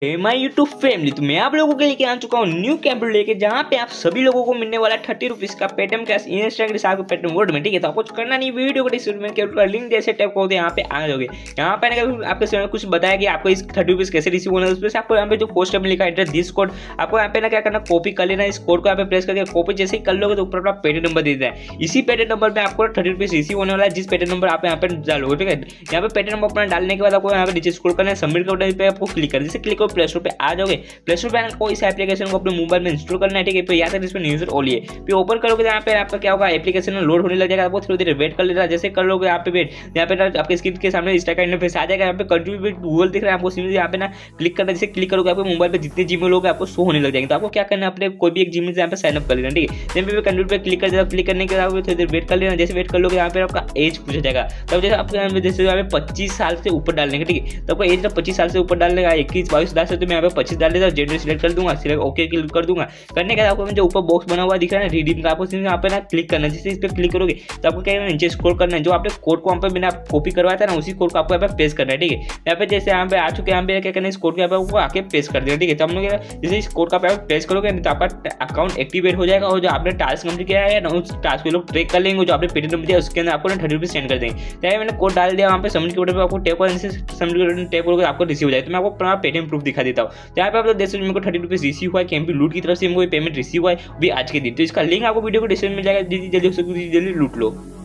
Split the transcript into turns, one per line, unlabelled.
My YouTube family, तो मैं आप लोगों के लेके आ चुका हूँ न्यू कैंप लेके, जहाँ पे आप सभी लोगों को मिलने वाला 30 रुपीज का पेटीएम कैश इंस्टाग्राम के साथ पेटीएम वर्ड में। ठीक है, तो आपको करना नहीं, वीडियो को डिस्क्रिप्शन में केवल लिंक जैसे टैप करोगे यहाँ पे आ जाओगे। यहाँ पे आपके समय कुछ बताया कि आपको इस 30 रुपीज कैसे रिसीव होना है। उसमें आपको यहाँ पे जो पोस्टर में लिखा है दिस कोड, आपको यहाँ पे ना क्या करना, कॉपी कर लेना। इस कोड को यहाँ पे प्रेस करके कॉपी जैसे ही कर लोगे तो ऊपर अपना पेटीएम नंबर दे देता है। इसी पेटीएम नंबर पे आपको 30 रुपीज रिसीव होने वाला है, जिस पेटीएम नंबर आप यहाँ पे डालोगे। ठीक है, यहाँ पे पेटीएम नंबर अपना डालने के बाद आपको यहाँ पे नीचे स्क्रॉल करना है, सबमिट का बटन पे आपको क्लिक करना है। जैसे क्लिक करो प्ले स्टोर पे आ जाओगे। प्ले स्टोर पे आने को इस एप्लीकेशन को अपने मोबाइल में इंस्टॉल करना है। ठीक है, तो यहाँ तक इसमें यूजर ओनली है। फिर ओपन करोगे यहाँ पे आपका क्या होगा, एप्लीकेशन में लोड होने लग जाएगा। आपको थोड़ी देर वेट कर लेना। जैसे कर लोगे यहाँ पे वेट, यहाँ पे आपके स्क्रीन के सामने इस टाइप का इंटरफेस आ जाएगा। यहाँ पे कंटिन्यू विद गूगल दिख रहा है, आपको सिंपली यहाँ पे ना क्लिक करना है। जैसे क्लिक करोगे आपके मोबाइल पे जितने जीमेल होगा आपको शो होने लग जाएंगे। तो आपको क्या करना है, अपने कोई भी एक जीमेल से यहाँ पे साइन अप कर लेना। ठीक है, यहाँ पे कंटिन्यू पे क्लिक कर देना। क्लिक करने के बाद थोड़ी देर वेट कर लेना। जैसे वेट कर लोगे यहाँ पे आपका एज पूछा जाएगा। तब जैसे आपको जैसे यहाँ पे 25 साल से ऊपर डालने का। ठीक है, तो आपको एज 25 साल से ऊपर डालने का, 21 22 डाल सकते, मैं यहाँ पे 25 डाल देता हूँ। जेंडर सिलेक्ट कर दूंगा, सिलेक्ट ओके क्लिक कर दूंगा। करने के बाद आपको जो ऊपर बॉक्स बना हुआ दिख रहा है ना रिडीम का, आपको यहाँ पे ना क्लिक करना है। जैसे इस पर क्लिक करोगे तो आपको क्या नीचे स्क्रॉल करना है। जो आपने कोड को यहाँ पे मैंने कॉपी करवाया था ना, उसी कोड को आपको यहाँ पे पेस्ट करना है। ठीक है, यहाँ पे जैसे यहाँ पे आ चुके, यहाँ पे क्या करना है, इस कोड को यहाँ पे आपको आके पेस्ट कर देना। ठीक है, तो हम लोग जैसे इस कोड का पेस्ट करोगे तो आपका अकाउंट एक्टिवेट हो जाएगा। और जो आपने टास्क कंप्लीट किया है ना, उस टास्क को लोग ट्रैक कर लेंगे। जो आपने पेटीएम नंबर दिया उसके अंदर आपको 30 रुपीज सेंड कर देंगे। तो मैंने कोड डाल दिया, वहाँ पे सबमिट के बटन पे आपको टैप करने से सबमिट टैप करोगे आपको रिसीव हो जाए। तो मैं आपको अपना पेटीएम प्रूफ दिखा देता हूँ। यहाँ पे आप लोग देख सकते मेरे को 30 रुपीज रिसीव हुआ है, कैंपी लूट की तरफ से हमको पेमेंट रिसीव हुआ है भी आज के दिन। तो इसका लिंक आपको वीडियो को डिस्क्रिप्शन में मिल जाएगा। जल्दी हो सकती जल्दी लूट लो।